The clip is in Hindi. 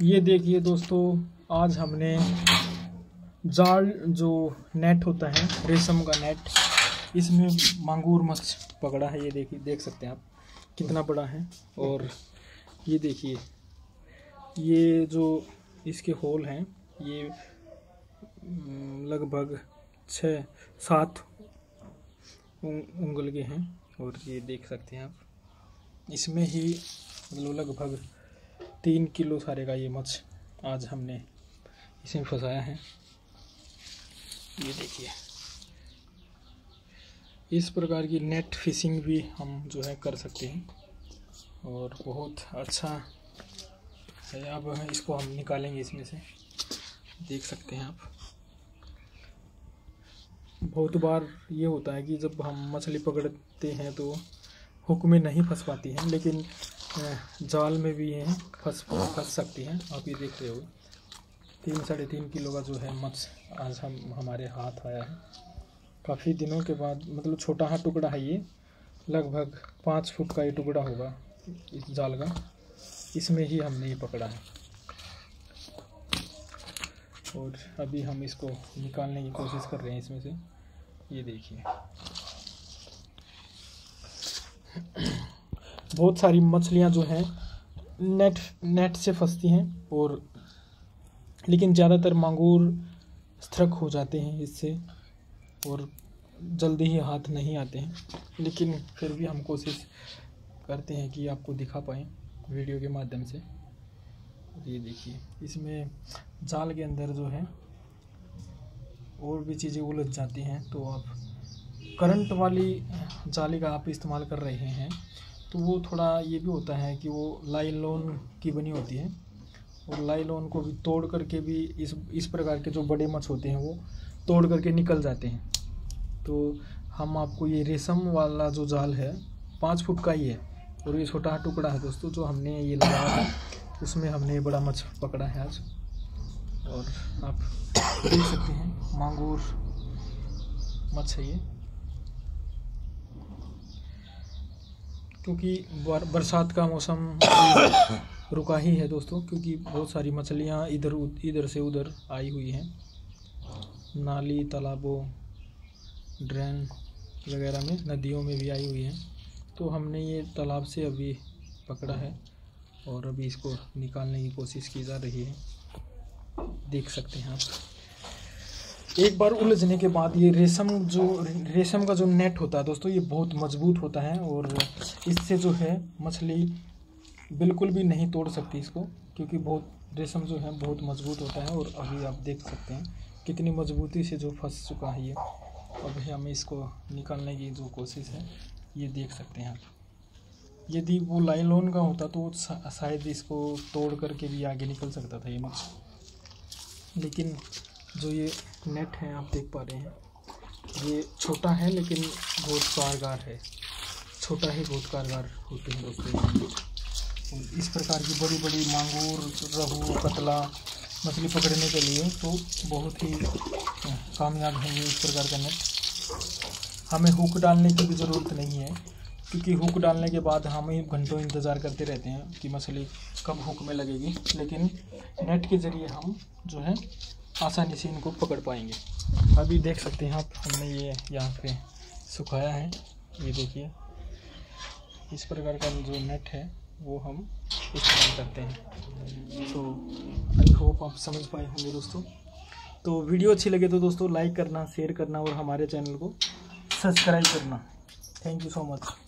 ये देखिए दोस्तों, आज हमने जाल जो नेट होता है, रेशम का नेट, इसमें मांगूर मछ पकड़ा है। ये देखिए, देख सकते हैं आप कितना बड़ा है। और ये देखिए, ये जो इसके होल हैं ये लगभग 6-7 उंगल के हैं। और ये देख सकते हैं आप, इसमें ही मतलब लगभग 3 किलो सारे का ये मछ आज हमने इसमें फंसाया है। ये देखिए, इस प्रकार की नेट फिशिंग भी हम जो है कर सकते हैं और बहुत अच्छा है। अब इसको हम निकालेंगे इसमें से, देख सकते हैं आप। बहुत बार ये होता है कि जब हम मछली पकड़ते हैं तो हुक में नहीं फंस पाती हैं, लेकिन जाल में भी ये फंस सकती हैं। आप ये देख रहे हो, 3-3.5 किलो का जो है मछ आज हमारे हाथ आया है। काफ़ी दिनों के बाद, मतलब छोटा हाँ टुकड़ा है ये, लगभग 5 फुट का ये टुकड़ा होगा इस जाल का। इसमें ही हमने ये पकड़ा है और अभी हम इसको निकालने की कोशिश कर रहे हैं इसमें से। ये देखिए, बहुत सारी मछलियां जो हैं नेट से फंसती हैं, और लेकिन ज़्यादातर मांगूर स्ट्रक हो जाते हैं इससे और जल्दी ही हाथ नहीं आते हैं। लेकिन फिर भी हम कोशिश करते हैं कि आपको दिखा पाएँ वीडियो के माध्यम से। ये देखिए, इसमें जाल के अंदर जो है और भी चीज़ें उलझ जाती हैं। तो आप करंट वाली जाली का आप इस्तेमाल कर रहे हैं तो वो थोड़ा ये भी होता है कि वो लाइलॉन की बनी होती है, और लाइलॉन को भी तोड़ करके भी इस प्रकार के जो बड़े मछ होते हैं वो तोड़ करके निकल जाते हैं। तो हम आपको ये रेशम वाला जो जाल है 5 फुट का ही है, और ये छोटा टुकड़ा है दोस्तों जो हमने ये लगाया है, उसमें हमने बड़ा मछ पकड़ा है आज। और आप देख सकते हैं मांगूर मछ है ये। क्योंकि बरसात का मौसम रुका ही है दोस्तों, क्योंकि बहुत सारी मछलियाँ इधर से उधर आई हुई हैं, नाली तालाबों ड्रेन वगैरह में, नदियों में भी आई हुई हैं। तो हमने ये तालाब से अभी पकड़ा है और अभी इसको निकालने की कोशिश की जा रही है। देख सकते हैं आप। एक बार उलझने के बाद ये रेशम का जो नेट होता है दोस्तों, ये बहुत मजबूत होता है और इससे जो है मछली बिल्कुल भी नहीं तोड़ सकती इसको, क्योंकि रेशम जो है बहुत मजबूत होता है। और अभी आप देख सकते हैं कितनी मजबूती से जो फंस चुका है ये। अभी हमें इसको निकालने की जो कोशिश है, ये देख सकते हैं आप। यदि वो लाइलॉन का होता तो शायद इसको तोड़ करके भी आगे निकल सकता था ये मछ, लेकिन जो ये नेट है आप देख पा रहे हैं, ये छोटा है लेकिन बहुत कारगर है। छोटा ही बहुत कारगर होते हैं दोस्तों। और इस प्रकार की बड़ी बड़ी मांगूर, रहू, कतला मछली पकड़ने के लिए तो बहुत ही कामयाब है ये इस प्रकार का नेट। हमें हुक डालने की भी ज़रूरत नहीं है, क्योंकि हुक डालने के बाद हम ही घंटों इंतज़ार करते रहते हैं कि मछली कब हुक में लगेगी, लेकिन नेट के ज़रिए हम जो है आसानी से इनको पकड़ पाएंगे। अभी देख सकते हैं आप, हमने ये यहाँ पे सुखाया है। ये देखिए, इस प्रकार का जो नेट है वो हम इस्तेमाल करते हैं। तो आई होप आप समझ पाए होंगे दोस्तों। तो वीडियो अच्छी लगे तो दोस्तों लाइक करना, शेयर करना और हमारे चैनल को सब्सक्राइब करना। Thank you so much.